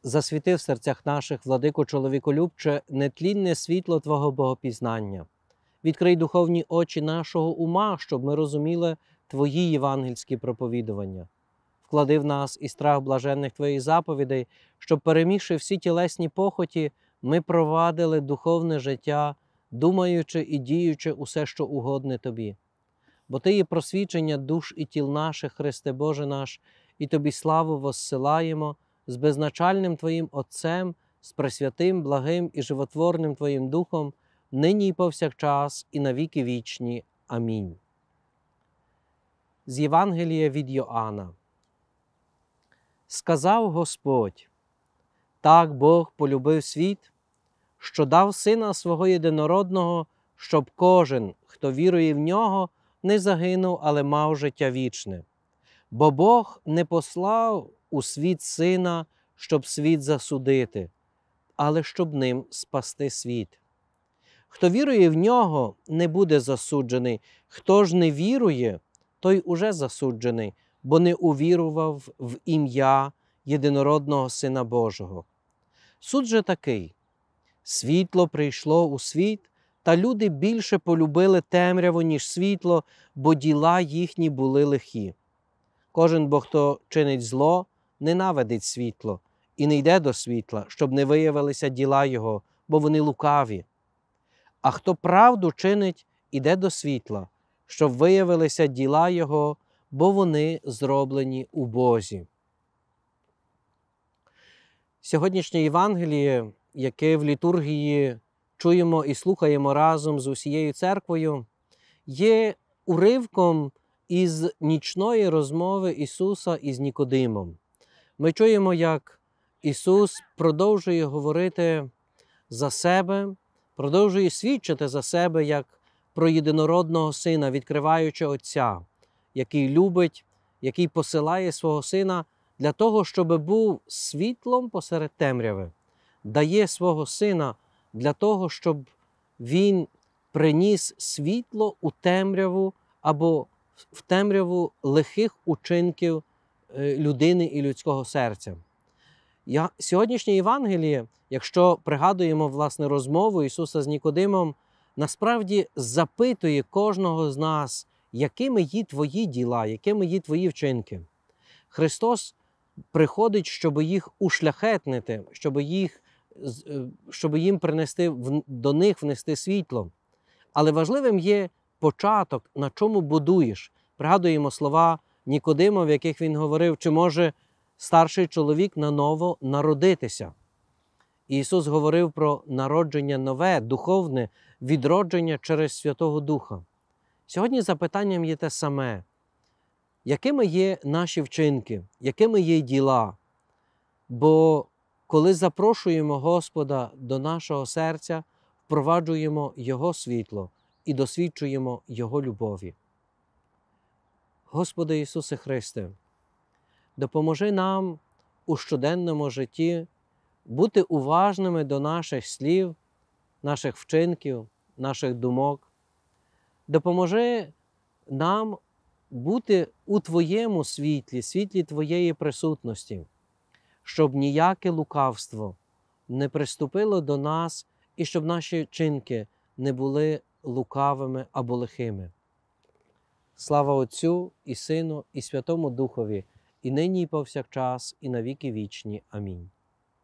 засвіти в серцях наших, владико чоловіколюбче, нетлінне світло Твого богопізнання. Відкрий духовні очі нашого ума, щоб ми розуміли Твої євангельські проповідування. Вклади в нас і страх блаженних Твоїх заповідей, щоб, перемігши всі тілесні похоті, ми провадили духовне життя, думаючи і діючи усе, що угодне Тобі. Бо Ти є просвічення душ і тіл наших, Христе Боже наш, і Тобі славу воссилаємо з безначальним Твоїм Отцем, з пресвятим, благим і животворним Твоїм Духом, нині і повсякчас, і навіки вічні. Амінь. З Євангелія від Йоанна. Сказав Господь: так Бог полюбив світ, що дав Сина Свого Єдинородного, щоб кожен, хто вірує в Нього, не загинув, але мав життя вічне. Бо Бог не послав у світ Сина, щоб світ засудити, але щоб ним спасти світ. Хто вірує в Нього, не буде засуджений. Хто ж не вірує, той уже засуджений, бо не увірував в ім'я Єдинородного Сина Божого. Суд же такий: світло прийшло у світ, та люди більше полюбили темряву, ніж світло, бо діла їхні були лихі. Кожен бо хто чинить зло, ненавидить світло і не йде до світла, щоб не виявилися діла його, бо вони лукаві. А хто правду чинить, іде до світла, щоб виявилися діла його, бо вони зроблені у Бозі. Сьогоднішнє Євангеліє, яке в літургії чуємо і слухаємо разом з усією церквою, є уривком із нічної розмови Ісуса із Нікодимом. Ми чуємо, як Ісус продовжує говорити за себе, продовжує свідчити за себе як про єдинородного Сина, відкриваючи Отця, який любить, який посилає свого Сина для того, щоб був світлом посеред темряви, дає свого Сина для того, щоб Він приніс світло у темряву або в темряву лихих учинків людини і людського серця. Сьогоднішнє Євангеліє, якщо пригадуємо, власне, розмову Ісуса з Нікодимом, насправді запитує кожного з нас, якими є твої діла, якими є твої вчинки. Христос приходить, щоб їх ушляхетнити, щоб їм принести, до них внести світло. Але важливим є початок, на чому будуєш. Пригадуємо слова Нікодима, в яких він говорив, чи може старший чоловік наново народитися. Ісус говорив про народження нове, духовне, відродження через Святого Духа. Сьогодні запитанням є те саме. Якими є наші вчинки? Якими є діла? Бо коли запрошуємо Господа до нашого серця, впроваджуємо Його світло і досвідчуємо Його любові. Господи Ісусе Христе, допоможи нам у щоденному житті бути уважними до наших слів, наших вчинків, наших думок. Допоможи нам бути у Твоєму світлі, світлі Твоєї присутності, щоб ніяке лукавство не приступило до нас і щоб наші вчинки не були лукавими або лихими. Слава Отцю і Сину і Святому Духові, і нині і повсякчас, і навіки вічні. Амінь.